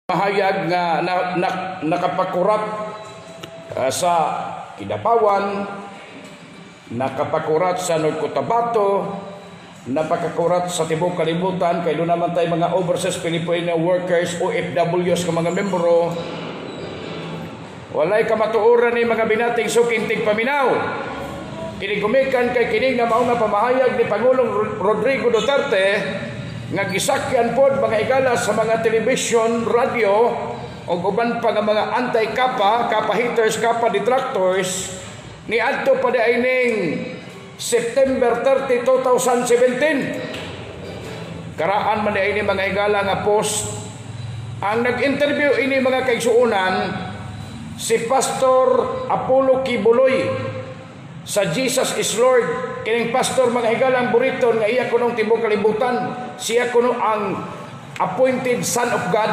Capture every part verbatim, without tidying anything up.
Mahayag nga na, na, nakapakurat uh, sa Kidapawan, nakapakurat sa North Cotabato, napakakurat sa tibok kalibutan, kay doon naman tayo mga overseas Filipino workers, O F Ws ka mga membro. Walay kamatuoran ni mga binating sukintig paminaw. Kinigumikan kay kining na mauna pamahayag ni Pangulong Rodrigo Duterte nga gisakyan pod mga igala sa mga television, radio o uban pa nga mga anti-kapa, kapa haters, kapa detractors ni adto pa di ining September thirty, twenty seventeen. Karaan man di ini mga igala nga post. Ang nag-interview ini mga kaigsuunan si Pastor Apollo Kibuloy sa Jesus is Lord. Kining pastor mga higalang buriton nga iya kuno tibok kalibutan, siya kuno ang appointed son of God.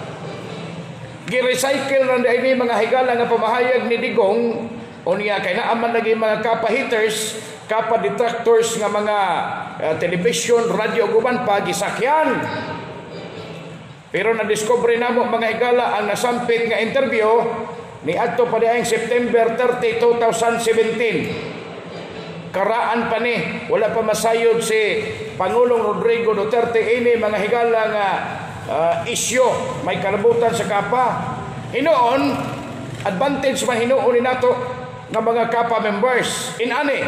Gi-recycle ra ini mga higala nga pamahayag ni Digong unya kay naa man lagi mga kapa haters, kapa detractors nga mga uh, television, radio guban pa gisakyan. Pero na-discover namo mga higala ang nasampit nga interview ni adto pa diayong September thirty, twenty seventeen. Karaan pa ni, wala pa masayod si Pangulong Rodrigo Duterte ini mga higala nga uh, isyo may kalabutan sa kapa. Hinoon, advantage man hinuon ni nato nga mga kapa members. Inani,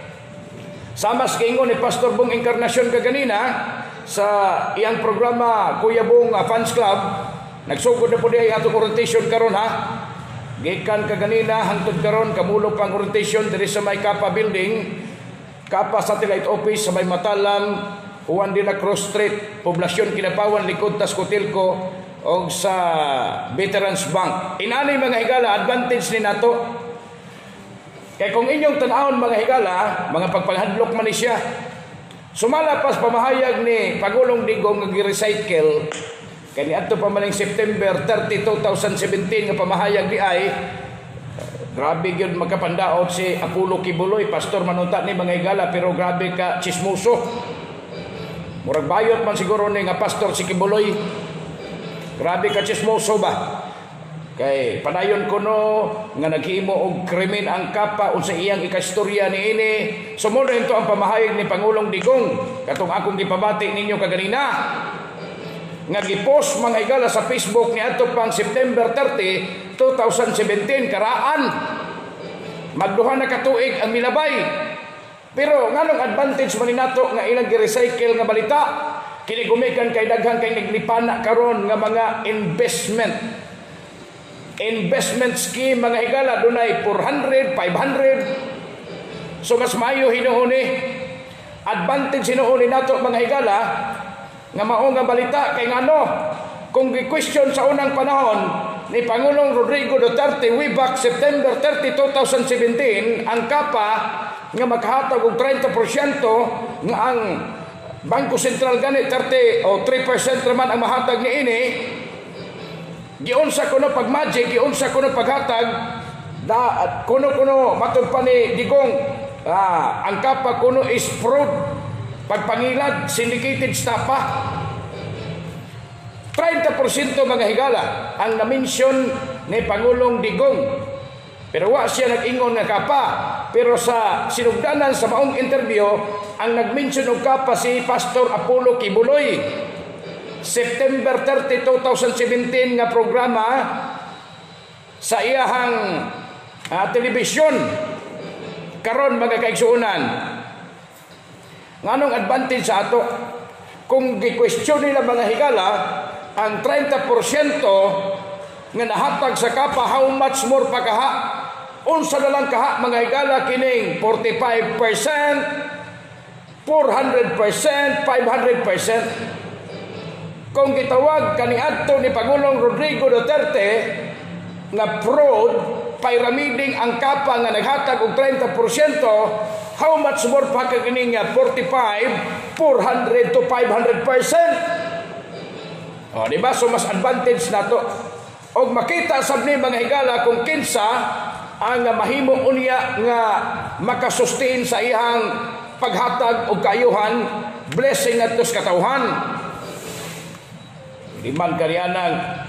samas kaingon ni Pastor Bong Encarnacion kaganina sa iyang programa Kuya Bong uh, Fans Club, nagsugod na po di ay ato orientation karon ha. Gikan kaganina hangtod karon kamulo pang orientation diri sa may Kapa building, Kapa Satellite Office sa may Matalam, Juan de la Cruz Street, Poblasyon Kidapawan, likod tas Cotilco og sa Veterans Bank. Inani mga higala advantage ni nato. Kay kung inyong tan-awon mga higala, mga pagpanghadlok man ni siya. Sumala pas pamahayag ni Pangulong Digong nga gi-recycle kani adto pa maning September thirty, twenty seventeen nga pamahayag di ay grabe gyud magkapandaot si Apollo Kibuloy, pastor manunta ni mga higala, pero grabe ka chismoso. Murag bayot man siguro ni nga pastor si Kibuloy. Grabe ka chismoso ba? Kay padayon ko no nga naghimo og krimen ang kapa unsa iyang ikastorya ni ini. Sumunod ito ang pamahayag ni Pangulong Digong katong akong gipabati ninyo kaganina nga gipost mga higala sa Facebook ni adto pang September thirty, twenty seventeen. Karaan magduha na katuig ang milabay, pero nganong advantage man nato nga ilang gi-recycle nga balita kini gumikan kay daghang kay naglipana karon nga mga investment investment scheme mga higala dunay four hundred, five hundred. So mas mayo hinuuni advantage hinuuni nato mga higala nga mao nga balita kay ngano kung gi-question sa unang panahon ni Pangulong Rodrigo Duterte way back September thirty, twenty seventeen ang kapa nga maghatag og thirty percent nga ang Bangko Sentral gani thirty o three percent raman ang mahatag ni ini. Giunsa kuno pag magic, giunsa kuno paghatag da kuno-kuno matud pa ni Digong ah, ang kapa kuno is fraud, pagpangilad, syndicated stapa. thirty percent mga higala ang na-mention ni Pangulong Digong. Pero wa siya nag-ingon nga kapa. Pero sa sinugdanan sa maong interview, ang nag-mention og kapa si Pastor Apollo Kibuloy. September thirty, twenty seventeen nga programa sa iyahang uh, telebisyon. Karon mga kaigsuunan, nganong advantage sa ato kung gi-question nila mga higala ang thirty percent nga nahatag sa kapa, how much more pa kaha? Unsa na lang kaha mga higala kining forty-five percent, four hundred percent, five hundred percent. Kung gitawag kaniadto ni Pangulong Rodrigo Duterte nga fraud, pyramiding ang kapa nga naghatag og thirty percent, how much more pa ka kini nga forty-five, four hundred to five hundred percent. O di ba, so mas advantage nato. Og makita sab ni mga higala kung kinsa ang mahimo unya nga makasustain sa iyang paghatag og kaayuhan, blessing adto sa katawhan. Di man karianang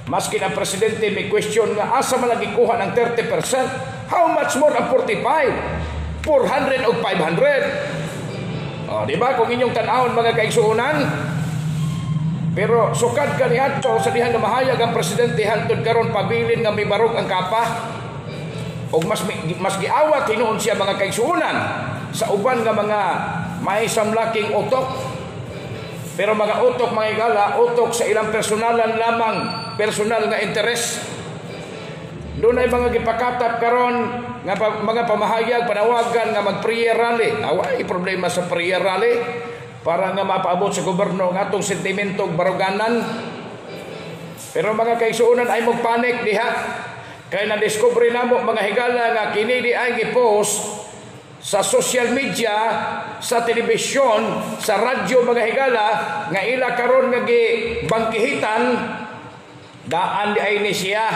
Maski na presidente may question nga asa man lagi kuha ng thirty percent. How much more ang forty-five? four hundred o five hundred. O, di ba? Kung inyong tanahon mga kaigsuunan. Pero sukad ka ni ato sa dihan na mahayag ang presidente hantod karon pabilin nga may barog ang kapa. O mas, mas giawat hinuon siya mga kaigsuunan sa uban nga mga may samlaking utok. Pero mga utok mga igala, utok sa ilang personalan lamang, personal nga interes. Doon ay mga gipakatap karon nga pa, mga pamahayag, panawagan nga mag-prayer rally. Away problema sa prayer rally para nga mapaabot sa gobyerno nga atong sentimentong baruganan. Pero mga kaigsuunan ay magpanik diha. Kaya na-discover namo mga higala nga kini di ay gipost sa social media, sa telebisyon, sa radyo mga higala nga ila karon nga gibangkihitan daan di ay ni siya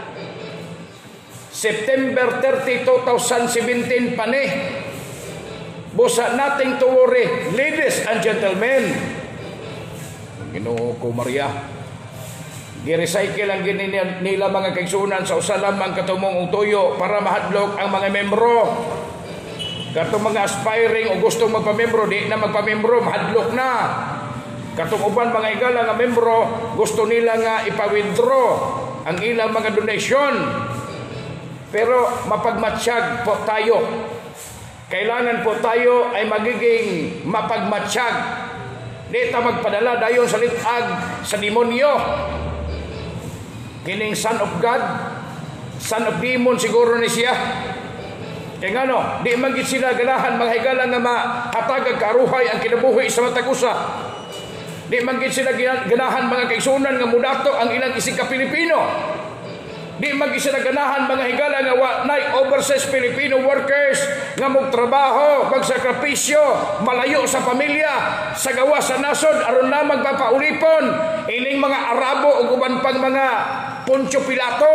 September thirty, twenty seventeen pa ni. Busa nating to worry, ladies and gentlemen. Ginoo ko Maria. Gi-recycle ang gini nila mga kaigsuunan sa usa lamang katumong tuyo para mahadlok ang mga membro. Katong mga aspiring o gustong magpamembro, di na magpamembro, mahadlok na. Katong uban mga igala nga membro, gusto nila nga ipa-withdraw ang ilang mga donation. Pero mapagmatsyag po tayo. Kailangan po tayo ay magiging mapagmatsyag. Di ta magpadala dayon sa litag sa demonyo. Kining son of God, son of demon siguro ni siya. Kaya nga no, di magit sila ganahan mga higala nga mahatagag karuhay ang kinabuhi sa matag usa. Di magit sila ganahan mga kaigsuunan nga mudato ang ilang isig ka Pilipino. Di magit sila ganahan mga higala nga wa nay overseas Filipino workers nga magtrabaho, magsakripisyo, malayo sa pamilya, sa gawa sa nasod aron na magpapaulipon ining mga Arabo ug uban pang mga Poncio Pilato.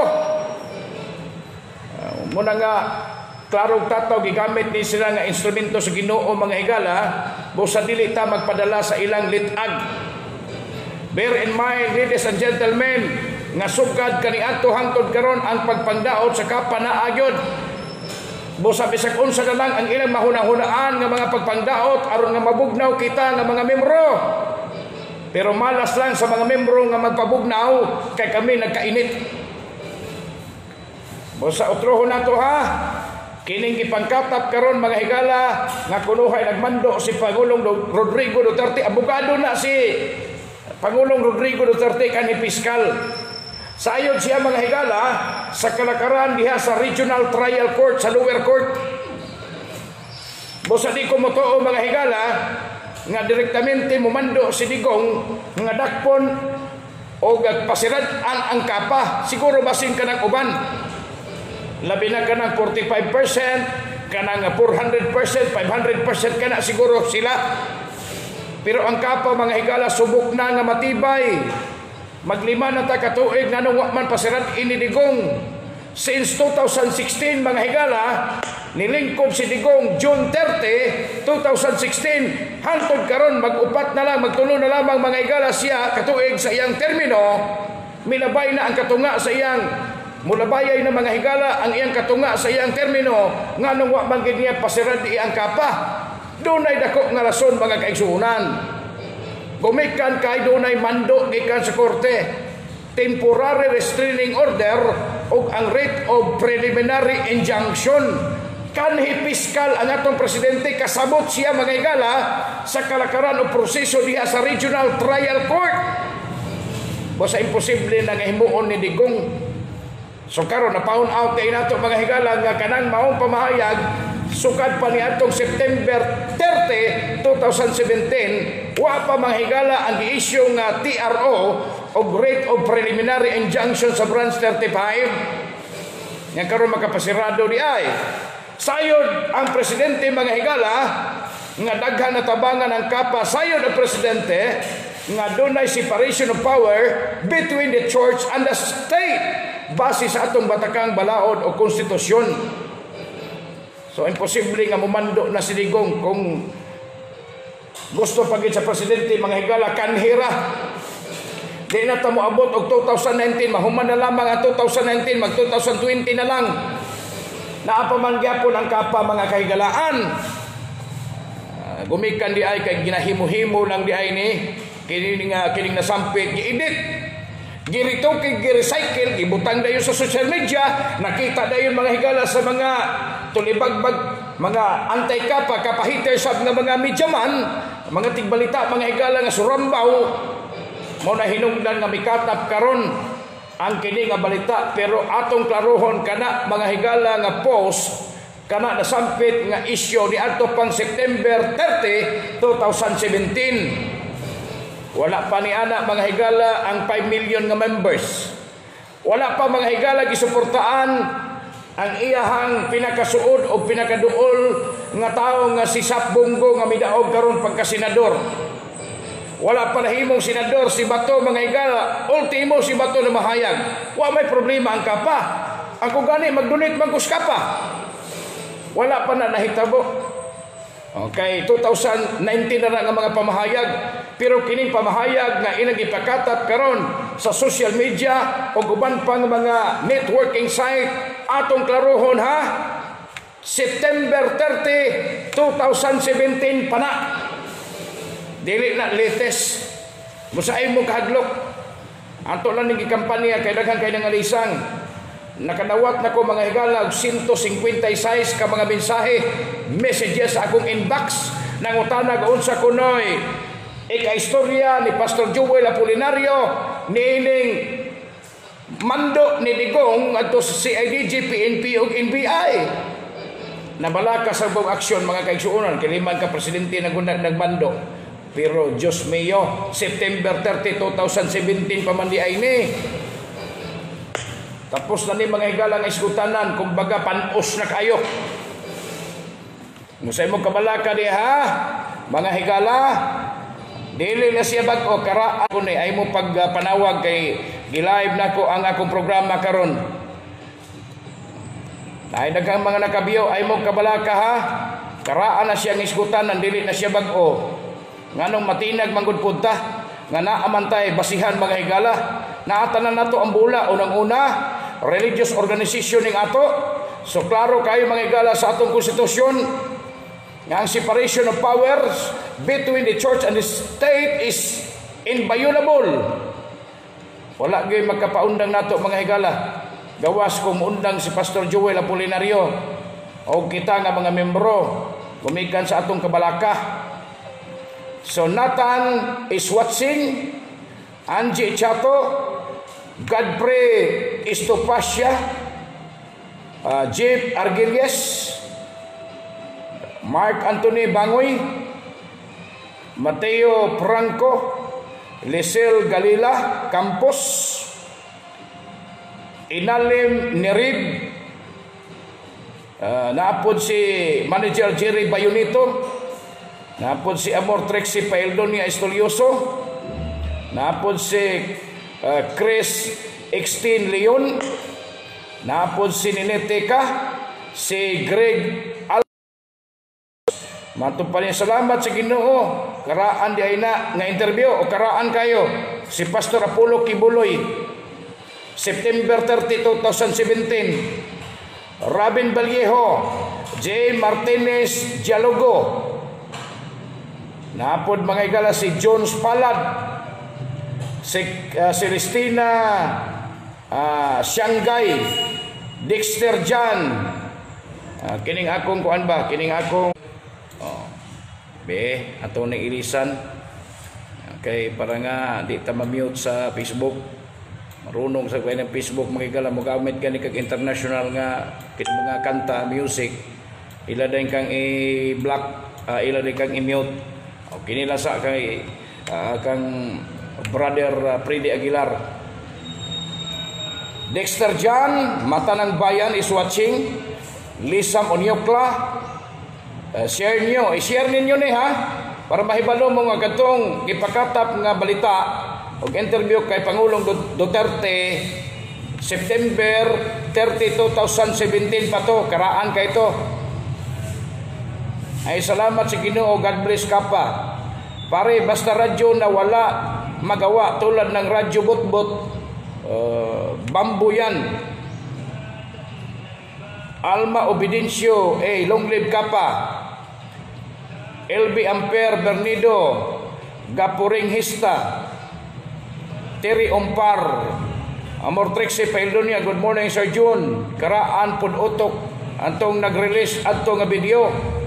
Uh, muna nga klarong tataw gigamit ni sila nga instrumento sa Ginoo mga higala, busa dili ta magpadala sa ilang litag. Bear in mind, ladies and gentlemen, nga sugad kaniadto hangtod karon ang pagpangdaot sa kapanaagyon. Busa bisag unsa na lang ang ilang mahunahunaan nga mga pagpangdaot aron nga mabugnaw kita nga mga membro. Pero malas lang sa mga membro nga magpabugnaw kay kami nagkainit. Busa utrohon nato ha. Kining gipangkatap karon mga higala nga kunuhay nagmando si Pangulong Rodrigo Duterte. Abogado na si Pangulong Rodrigo Duterte kanhi piskal. Sayod siya mga higala sa kalakaran diha sa Regional Trial Court sa lower court. Busa di ko motuo mga higala nga direktamente mumando si Digong nga dakpon o gagpasirad-an ang kapa. Siguro basin ka ng uban. Labi na ka ng forty-five percent, ka ng four hundred percent, five hundred percent ka na siguro sila. Pero ang kapa mga higala subok na nga matibay. Maglima na ta katuig nga nung man pasirad ini Digong. Since two thousand sixteen mga higala, nilingkod si Digong June thirty, twenty sixteen. Hantod karon mag-upat na lang, magtulo na lamang mga higala siya katuig sa iyang termino. Milabay na ang katunga sa iyang mulabayay na mga higala ang iyang katunga sa iyang termino nga nung wa man gid niya pasirad iyang kapa. Dunay dako nga rason mga kaigsuunan. Gumikan kay dunay mando gikan sa korte, temporary restraining order ug ang writ of preliminary injunction. Kanhi piskal ang atong presidente kasabot siya mga higala sa kalakaran o proseso diha sa Regional Trial Court. Basta imposible na nga himuon ni Digong. So karon na found out kay nato mga higala nga kanang maong pamahayag sukad pa ni atong September thirty, twenty seventeen wa pa mga higala ang gi-issue nga T R O o writ of preliminary injunction sa branch thirty-five. Yang karon makapasirado di ay sayod ang presidente mga higala nga daghan na tabangan ang kapa. Sayod ang presidente nga dunay separation of power between the church and the state base sa atong batakang balaod o konstitusyon. So imposible nga mumando na si Digong kung gusto pagit sa presidente mga higala kanhira. di na ta moabot og two thousand nineteen, mahuman na lamang ang two thousand nineteen, mag two thousand twenty na lang. Naapaman gyapon ang kapa mga kahigalaan. Uh, gumikan di ay kay ginahimo-himo lang di ay ni kining nga kining nasampit gi-edit. Girito kay gi-recycle, gibutang dayon sa social media, nakita dayon mga higala sa mga tulibagbag, mga anti-kapa, kapa-haters sa nga mga medyaman, mga tigbalita, mga higala nga surambaw, mo na hinungdan nga mikatap karon ang kini nga balita, pero atong klarohon kana mga higala nga post kana nasampit nga issue ni adto pang September thirty, two thousand seventeen. Wala pa ni ana mga higala ang five million nga members. Wala pa mga higala gisuportaan ang iyahang pinakasuod o pinakaduol nga tawo nga si Sap Bongo nga midaog karon pagka-senador. Wala pa nahimong senador si Bato mga higala. Ultimo si Bato na mahayag. Wa may problema ang kapa. Ako gani mag-donate magkus kapa. Wala pa na nahitabo. Okay, two thousand nineteen na nga mga pamahayag, pero kining pamahayag nga ilang ipakatap karon sa social media o uban pang mga networking site atong klarohon ha. September thirty, two thousand seventeen pa na. Dili na latest. Musaay mo kahadlok. Ato lang ning kampanya kay daghan kay nangalisang. Nakanawat na ko mga higala one hundred fifty-six ka mga mensahe, messages sa akong inbox nangutana kung unsa kunoy ika-istorya ni Pastor Joel Apolinario niining mando ni Digong adto sa C I D G, P N P ug N B I. Nabala ka sa bong aksyon mga kaigsuonan, kiliman ka presidente na gunag nagmando. Pero Diyos mayo, September thirty, two thousand seventeen pa man di ay ni. Tapos na ni mga higala nga iskutanan, kumbaga panos na kayo. Musay mo kabalaka di ha, mga higala, dili na siya bag-o, karaan ko ni, ay mo pagpanawag kay gilive na ko ang akong programa karon. Ay daghang mga nakabiyo, ay mo kabalaka ha, karaan na siya ng iskutanan, dili na siya bag-o. Nganong matinag manggudpunta, nga naamantay basihan mga higala, naatanan nato ang bula, unang-una, religious organization ning ato. So klaro kayo mga higala sa atong konstitusyon nga ang separation of powers between the church and the state is inviolable. Wala gyud magkapaundang nato mga higala. Gawas kung undang si Pastor Joel Apolinario o kita nga mga membro gumikan sa atong kabalaka. So Nathan is watching, Angie Chato, Godfrey Estopasya, uh, Jeep Argilies, Mark Anthony Bangoy, Mateo Franco, Lisel Galila Campos, Inalim Nerib, uh, naapod si Manager Jerry Bayonito, naapod si Amor Trexie Paeldonia Estolioso, naapod si uh, Chris Extin Leon, naapod si Nineteka, si Greg Al. Matupad niya salamat sa Ginoo. Karaan di ay na nga interview o karaan kayo si Pastor Apollo Kibuloy, September thirty, twenty seventeen. Robin Vallejo, J. Martinez Dialogo, naapod mga higala si Jones Palad, si uh, Celestina uh, Shanghai, Dexter Jan, uh, kining akong kuan ba, kining akong oh, be ato na ilisan. Okay, para nga di ta ma-mute sa Facebook. Marunong sa kuan ng Facebook mga higala mo gamit gani kag international nga kini mga kanta, music. Ila din kang i-block, uh, ila din kang i-mute. O kinila sa kay uh, kang brother uh, Freddy Aguilar. Dexter Jan, Mata ng Bayan is watching. Lisam Onyokla, uh, share nyo, i-share ninyo ni ha, para mahibalo mo nga katong ipakatap nga balita o interview kay Pangulong Duterte September thirty, twenty seventeen pa to, karaan kay to. Ay salamat sa Ginoo, God bless kapa. Pare, basta radyo na wala magawa tulad ng radyo butbut, uh, bamboo yan. Alma Obidencio, A. Long live Kapa. L B Ampere Bernido, Gapuring Hista. Terry Ompar, Amor Trixie Pailonia, good morning Sir June. Karaan pud utok antong nag-release adto nga video.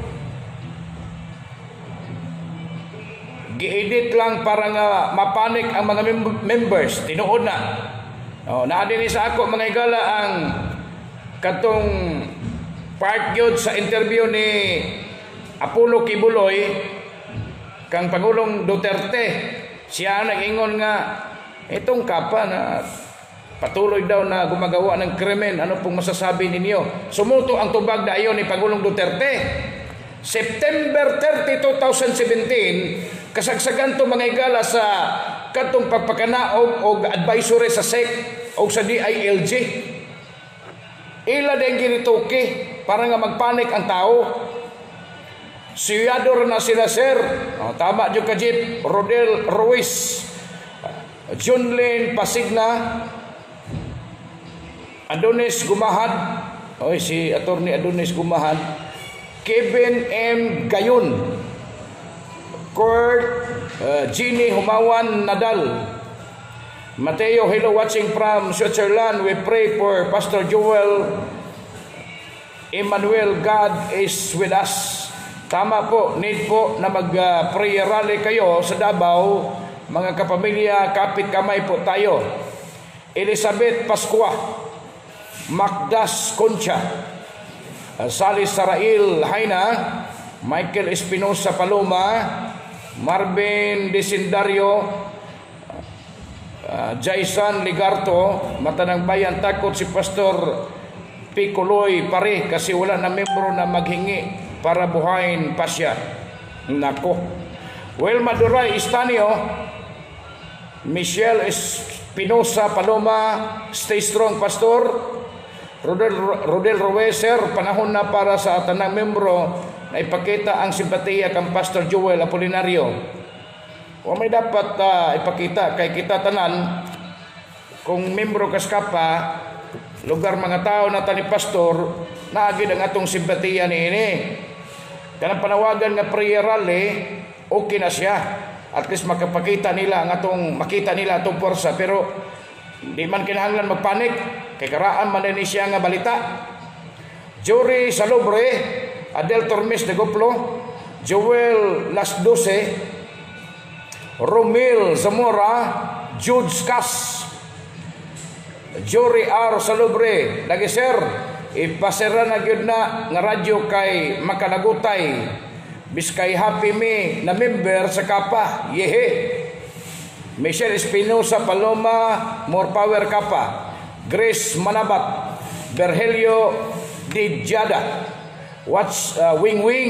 Gi-edit lang para nga mapanik ang mga mem- members. Tinuod na. Oh, naa din sa ako mga higala ang katong part gyud sa interview ni Apollo Kibuloy kang Pangulong Duterte. Siya nag-ingon nga itong Kapa na patuloy daw na gumagawa ng krimen. Ano pong masasabi ninyo? Sumuto ang tubag dayon ni Pangulong Duterte. September thirtieth, twenty seventeen, kasagsagan to mga higala sa katong pagpakanaog o advisory sa S E C o sa D I L G. Ila din ginituki para nga magpanik ang tao. Siyador na sila sir. Oh, tama dyan ka Jeep. Rodel Ruiz, Junlin Pasigna, Adonis Gumahad, oy si Attorney Adonis Gumahad, Kevin M. Gayon, Kurt uh, Ginny Humawan Nadal, Mateo, hello, watching from Switzerland. We pray for Pastor Joel Emmanuel. God is with us. Tama po, need po na mag-prayer uh, rally kayo sa Davao. Mga kapamilya, kapit kamay po tayo. Elizabeth Pascua, Magdas Concha, uh, Sally Sarail Haina, Michael Espinosa Paloma, Marvin Desindario, Uh, Jaisan Ligarto, Matanang Bayan, takot si Pastor Piculoy pare kasi wala na membro na maghingi para buhayin pa siya. Nako. Well, Maduray Estanio, Michelle Espinosa Paloma, stay strong Pastor. Rodel, Rodel Roweser, panahon na para sa tanang membro na ipakita ang simpatiya kang Pastor Joel Apolinario. O may dapat uh, ipakita kay kita tanan kung membro kas Kapa, lugar mga tao na tani pastor, naagid ang atong simpatiya ni ini. Kanang panawagan nga prayer rally, okay na siya. At least makapakita nila ang atong makita nila atong porsa, pero di man kinahanglan magpanik kay karaan man ni siya nga balita. Jory Salobre, Adel Tormes de Goplo, Joel Las Doce, Romil Zamora, Jude Cas, Jory R. Salobre, lagi sir, ipasera na gyud na nga radyo kay makanagutay, biskay happy me na member sa Kapa, yehe. Michelle Espinosa Paloma, more power Kapa. Grace Manabat, Berhelio Dijada, Watch uh, Wing Wing,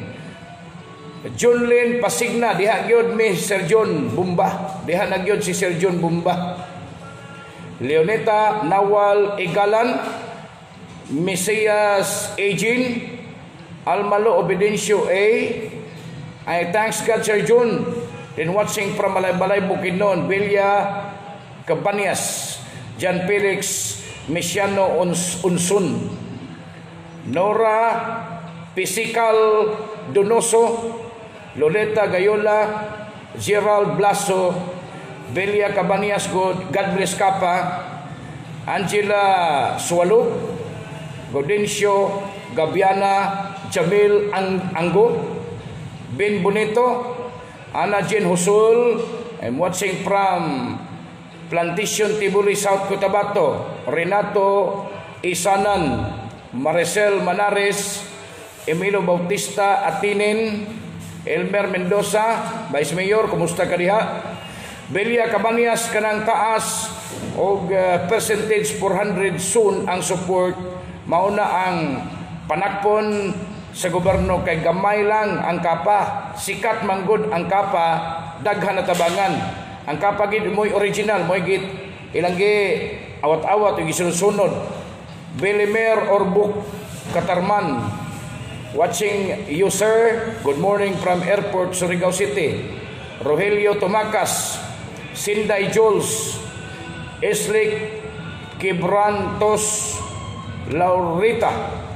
Junlin Pasigna, diha gyud mi Sir John Bumba, diha na gyud si Sir John Bumba. Leoneta Nawal Igalan, Mesias Ejin, Almalo Obidencio A. I thanks God Sir John. Then watching from Malay-Balay Bukidnon, Villa Cabanias, Jan Felix Mesiano Unsun, Nora Physical Donoso, Loleta Gayola, Gerald Blaso, Belia Cabanias, God, God bless Kapa, Angela Suwalo, Godencio Gabiana, Jamil Ang Anggo, Ben Bonito, Ana Jean Husul. I'm watching from Plantation Tibuli, South Cotabato, Renato Isanan, Maricel Manares, Emilio Bautista Atinin, Elmer Mendoza, Vice Mayor, kumusta ka diha? Belia Cabanias, kanang taas og uh, percentage four hundred soon ang support. Mauna ang panakpon sa gobyerno kay gamay lang ang Kapa, sikat manggod ang Kapa, daghan na tabangan. Ang Kapa gid moy original, moy gid ilanggi awat-awat ug gisunod. Belimer Orbuk Katarman, watching you sir, good morning from airport Surigao City. Rogelio Tomakas, Sinday Jules, Eslik Quibrantos Laurita,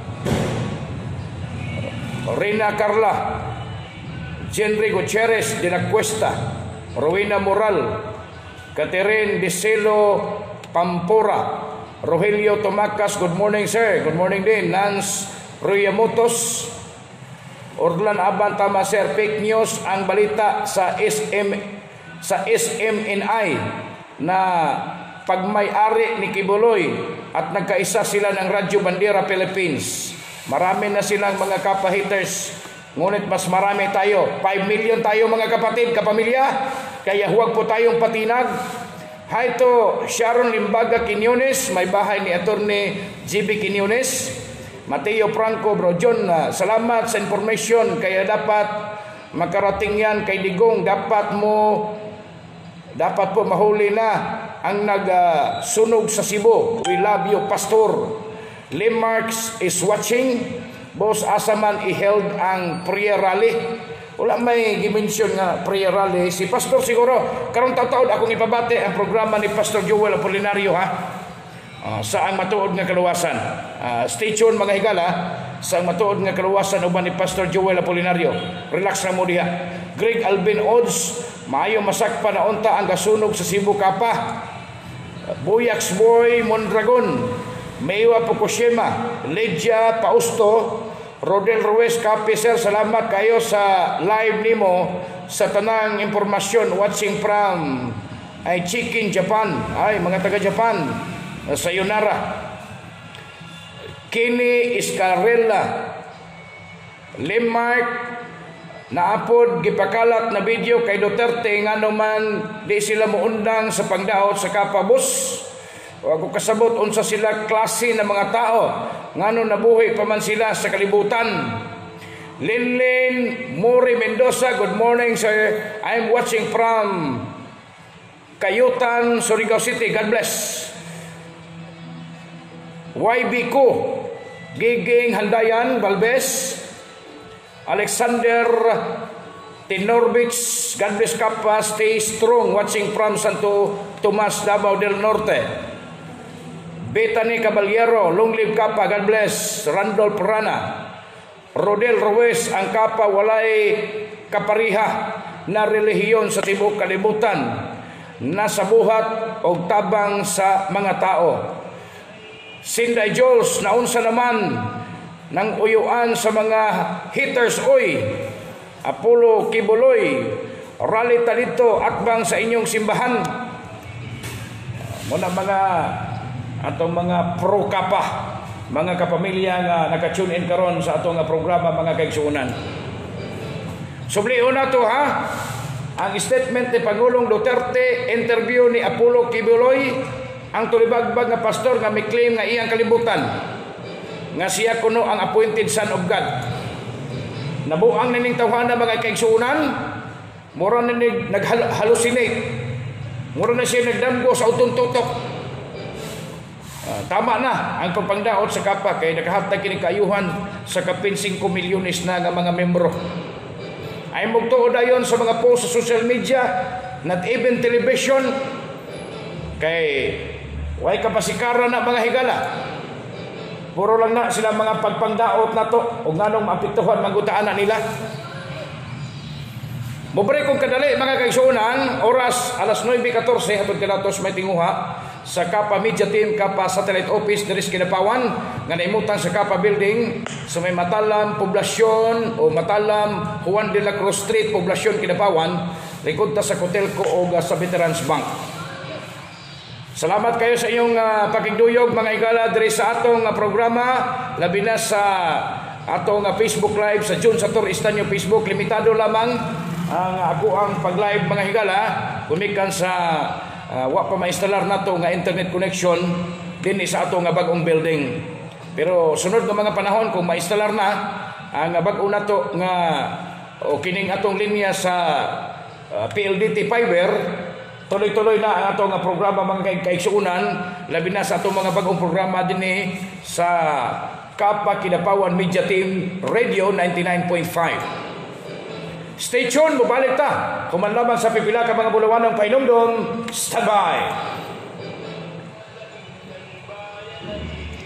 Rina Carla, Jenry Gutierrez de la Cuesta, Rowena Moral, Catherine Dicelo Pampora, Rogelio Tomacas, good morning sir, good morning din. Nance Ruyamotos, Orlan Aban, tama sir, fake news ang balita sa S M sa S M N I na pagmay-ari ni Kibuloy at nagkaisa sila ng Radyo Bandera Philippines. Marami na silang mga kapahiters, ngunit mas marami tayo. five million tayo mga kapatid, kapamilya, kaya huwag po tayong patinag. Hi to Sharon Limbaga Quiñones, may bahay ni Attorney G B Quiñones. Mateo Franco, Bro John, uh, salamat sa information, kaya dapat makarating yan kay Digong. Dapat mo dapat po mahuli na ang nagsunog uh, sa Cebu. We love you, Pastor. Lim Marks is watching. Boss, asaman i-held ang prayer rally. Wala may gimension nga prayer rally. Si Pastor siguro, karong taon akong ipabate ang programa ni Pastor Joel Apolinario, ha? Uh, sa ang matuod nga kaluwasan. Uh, stay tuned mga higala sa ang matuod nga kaluwasan uban ni Pastor Joel Apolinario. Relax na mo diha. Greg Alvin Odds, maayo masakpa na unta ang gasunog sa Cebu Kapa. Buyax Boy Mondragon, Maywa Fukushima, Lydia Pausto, Rodel Ruiz Kapi, sir, salamat kayo sa live nimo sa tanang impormasyon watching from ay Chicken Japan, ay mga taga Japan. Sayonara. Kini Iscarella, Limmark, naapod gipakalat na video kay Duterte ngano man di sila muundang sa pangdaot sa Kapabus. O ako kasabot unsa sila klase ng mga tao ngano nabuhi pa man sila sa kalibutan. Linlin Mori Mendoza, good morning sir. I'm watching from Cayutan, Surigao City. God bless. Y B Ko, Giging Handayan Balbes, Alexander Tenorbich, God bless Kapa, stay strong, watching from Santo Tomas, Davao del Norte. Bethany Caballero, long live Kapa, God bless. Randolph Rana, Rodel Ruiz, ang Kapa walay kapariha na relihiyon sa tibok kalibutan, nasa buhat o tabang sa mga tao. Sinday Jules, naunsa naman ng uyuan sa mga haters, oy. Apollo Kibuloy, rally talito atbang sa inyong simbahan. Muna mga atong mga pro Kapa, mga kapamilya nga naka-tune in karon sa atong programa, mga kaigsuunan. Sublion na to, ha? Ang statement ni Pangulong Duterte, interview ni Apollo Kibuloy, ang tulibagbag nga pastor nga may claim nga iyang kalibutan nga siya kuno ang appointed son of God. Nabuang nining tawhana mga kaigsuunan, mura na nag-hallucinate, mura na siya nagdamgo sa utuntutok. Uh, tama na ang pagpangdaot sa Kapa kay nakahatag kini kaayuhan sa kapin five milyones na nga mga membro. Ay mugtuod ayon sa mga post sa social media, not even television, kay way kapasikaran na mga higala. Puro lang na sila mga pagpangdaot na to o nganong maapektuhan magutaan na nila. Mubray kong kadali mga kaigsuunan, oras alas nine fourteen hatod kadatos may tinguha sa Kapa Media Team, Kapa Satellite Office diri sa Kinapawan nga naimutang sa Kapa Building sa may Matalam Poblasyon o Matalam Juan de la Cruz Street, Poblasyon Kinapawan, likod ta sa Cotelco o sa Veterans Bank. Salamat kayo sa inyong uh, pakigduyog mga igala diri sa atong uh, programa, labi na sa atong uh, Facebook Live sa June Sator Istanyo Facebook. Limitado lamang ang uh, ako ang pag-live mga higala, kumikan sa uh, wa pa ma-installer nato nga internet connection din sa atong uh, bagong building. Pero sunod nga mga panahon kung ma-installer na ang uh, bag-o nato nga o kining atong linya sa uh, P L D T fiber, tuloy-tuloy na ang atong programa mga kaigsuunan, labi na sa atong mga bagong programa din eh, sa Kapa Kinapawan Media Team Radio ninety-nine point five. Stay tuned, mabalik ta. Kuman lamang sa pipila ka mga bulawan ng painumdum. Standby.